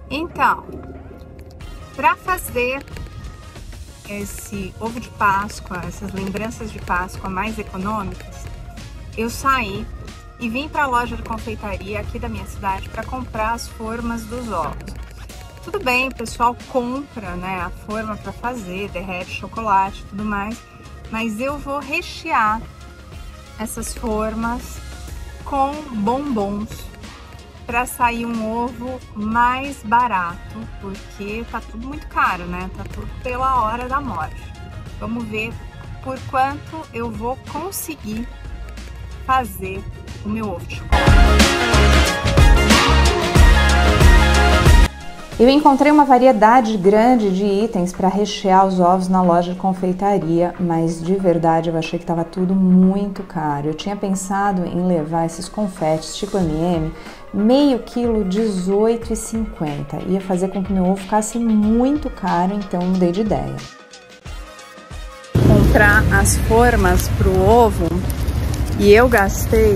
Então, para fazer esse ovo de Páscoa, essas lembranças de Páscoa mais econômicas, eu saí e vim para a loja de confeitaria aqui da minha cidade para comprar as formas dos ovos. Tudo bem, o pessoal compra, né, a forma para fazer, derrete chocolate e tudo mais, mas eu vou rechear essas formas com bombons para sair um ovo mais barato, porque tá tudo muito caro, né? Tá tudo pela hora da morte. Vamos ver por quanto eu vou conseguir fazer o meu ovo de chocolate. Eu encontrei uma variedade grande de itens para rechear os ovos na loja de confeitaria, mas de verdade eu achei que estava tudo muito caro. Eu tinha pensado em levar esses confetes tipo M&M, meio quilo, R$18,50. Ia fazer com que meu ovo ficasse muito caro, então mudei de ideia. Comprar as formas pro ovo e eu gastei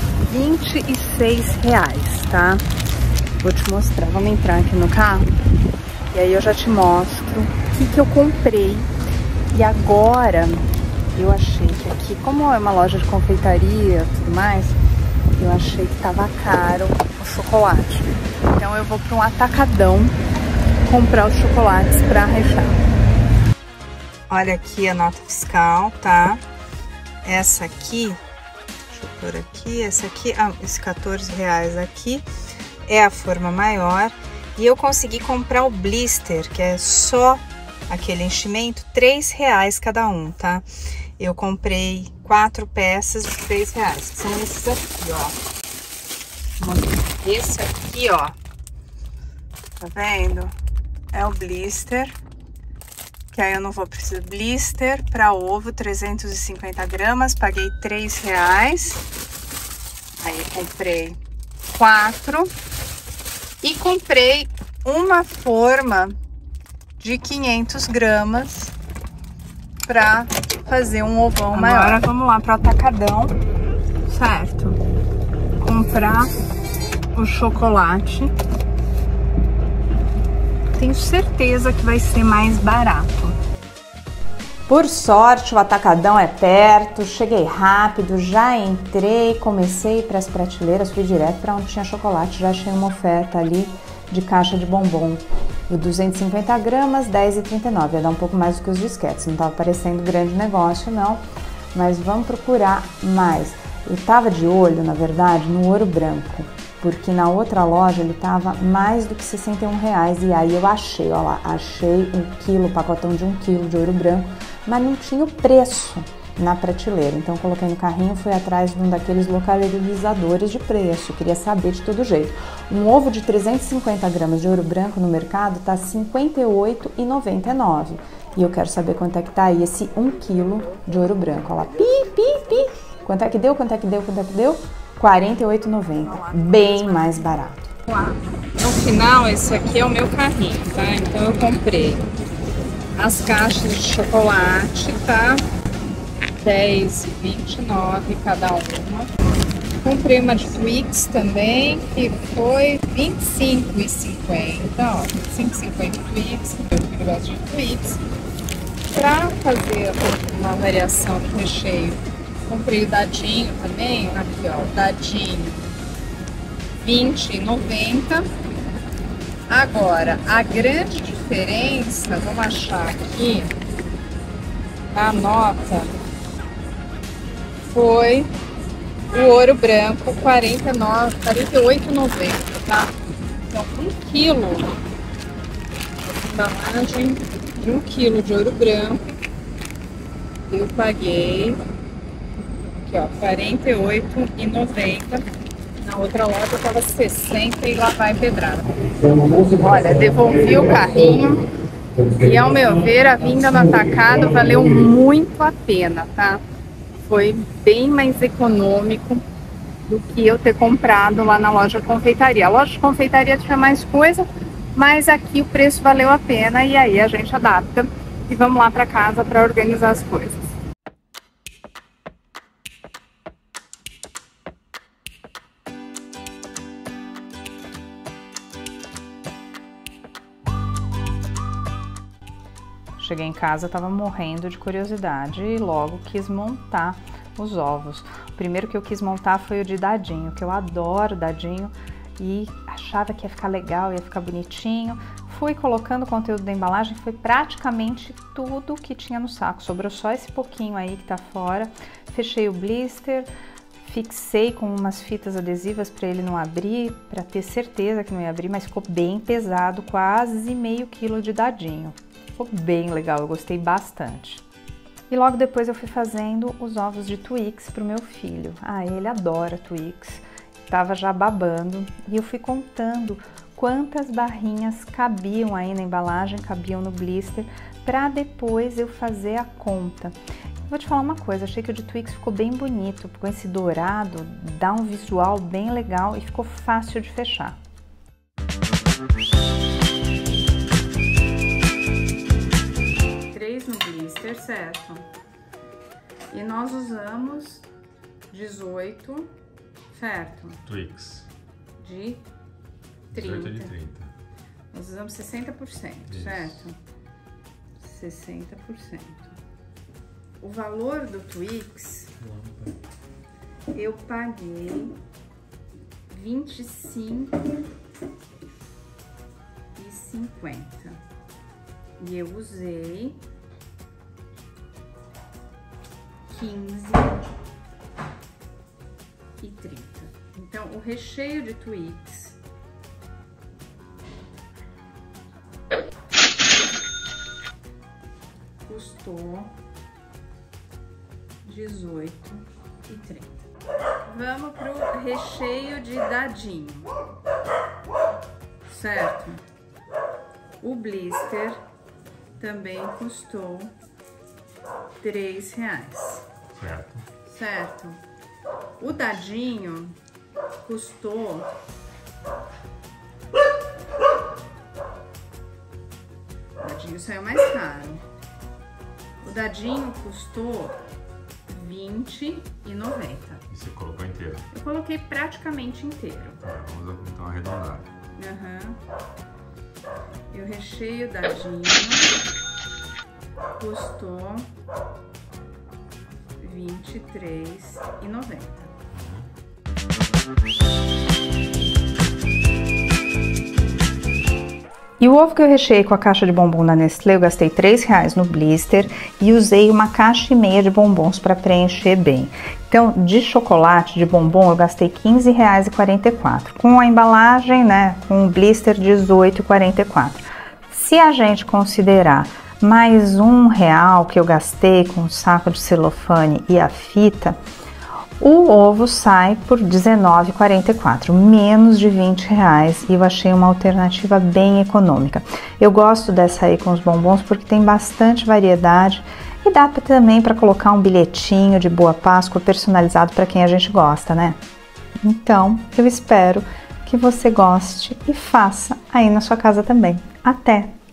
R$26, tá? Vou te mostrar, vamos entrar aqui no carro e aí eu já te mostro o que eu comprei. E agora eu achei que aqui, como é uma loja de confeitaria e tudo mais, eu achei que tava caro o chocolate. Então eu vou para um atacadão comprar os chocolates para rechear. Olha aqui a nota fiscal, tá? Essa aqui, deixa eu pôr aqui, essa aqui, esse R$14 aqui é a forma maior, e eu consegui comprar o blister, que é só aquele enchimento, R$3 cada um, tá? Eu comprei 4 peças de R$3, que são esses aqui, ó. Esse aqui, ó, tá vendo? É o blister, que aí eu não vou precisar. Blister para ovo, 350 gramas, paguei R$3. Aí eu comprei 4 e comprei uma forma de 500 gramas para fazer um ovão maior. Agora vamos lá para o atacadão, certo? Comprar o chocolate. Tenho certeza que vai ser mais barato. Por sorte, o atacadão é perto, cheguei rápido, já entrei, comecei para as prateleiras, fui direto para onde tinha chocolate, já achei uma oferta ali de caixa de bombom. O 250 gramas, R$10,39, ia dar um pouco mais do que os disquetes, não estava parecendo grande negócio não, mas vamos procurar mais. Eu estava de olho, na verdade, no ouro branco, porque na outra loja ele estava mais do que R$61, e aí eu achei, ó lá, achei um quilo, pacotão de 1 quilo de ouro branco, mas não tinha o preço na prateleira, então coloquei no carrinho, fui atrás de um daqueles localizadores de preço, queria saber de todo jeito. Um ovo de 350 gramas de ouro branco no mercado tá R$ 58,99, e eu quero saber quanto é que tá aí esse 1 quilo de ouro branco, ó lá, pi, quanto é que deu, quanto é que deu, quanto é que deu? R$ 48,90, bem mais barato. No final, esse aqui é o meu carrinho, tá? Então eu comprei as caixas de chocolate, tá? R$10,29 cada uma. Comprei uma de Twix também, que foi R$25,50, ó, R$25,50 Twix, meu filho gosta de Twix. Pra fazer uma variação de recheio, comprei o dadinho também, aqui ó, o dadinho, R$20,90. Agora, a grande diferença, vamos achar aqui, a nota, foi o ouro branco, R$48,90, tá? Então, 1 quilo, embalagem de 1 quilo de ouro branco, eu paguei, aqui ó, R$48,90. Na outra loja tava 60 e lá vai pedrada. Olha, devolvi o carrinho e, ao meu ver, a vinda no atacado valeu muito a pena, tá? Foi bem mais econômico do que eu ter comprado lá na loja de confeitaria. A loja de confeitaria tinha mais coisa, mas aqui o preço valeu a pena, e aí a gente adapta e vamos lá para casa para organizar as coisas. Cheguei em casa, tava morrendo de curiosidade e logo quis montar os ovos. O primeiro que eu quis montar foi o de dadinho, que eu adoro dadinho e achava que ia ficar legal, ia ficar bonitinho. Fui colocando o conteúdo da embalagem, foi praticamente tudo que tinha no saco, sobrou só esse pouquinho aí que tá fora. Fechei o blister, fixei com umas fitas adesivas para ele não abrir, para ter certeza que não ia abrir, mas ficou bem pesado, quase meio quilo de dadinho. Ficou bem legal, eu gostei bastante. E logo depois eu fui fazendo os ovos de Twix pro meu filho. Ele adora Twix, tava já babando e eu fui contando quantas barrinhas cabiam aí na embalagem, cabiam no blister, para depois eu fazer a conta. Vou te falar uma coisa, achei que o de Twix ficou bem bonito, com esse dourado, dá um visual bem legal e ficou fácil de fechar. No blister, certo? E nós usamos 18, certo? Twix. De 30. 18 de 30. Nós usamos 60%, isso. Certo? 60%. O valor do Twix, eu paguei 25,50. E eu usei 15,30. Então, o recheio de Twix custou 18,30. Vamos pro recheio de dadinho, certo? O blister também custou R$3. Certo. Certo. O dadinho custou o dadinho saiu mais caro. O dadinho custou R$20,90. E você colocou inteiro? Eu coloquei praticamente inteiro. Vamos então arredondar. E o recheio dadinho custou R$23,90. E o ovo que eu recheei com a caixa de bombom da Nestlé, eu gastei R$3 no blister e usei uma caixa e meia de bombons para preencher bem. Então, de chocolate, de bombom, eu gastei R$15,44. Com a embalagem, né, com o blister, R$18,44. Se a gente considerar mais R$1 que eu gastei com o saco de celofane e a fita, o ovo sai por R$19,44, menos de R$20, e eu achei uma alternativa bem econômica. Eu gosto dessa aí com os bombons porque tem bastante variedade e dá também para colocar um bilhetinho de Boa Páscoa personalizado para quem a gente gosta, né? Então, eu espero que você goste e faça aí na sua casa também. Até!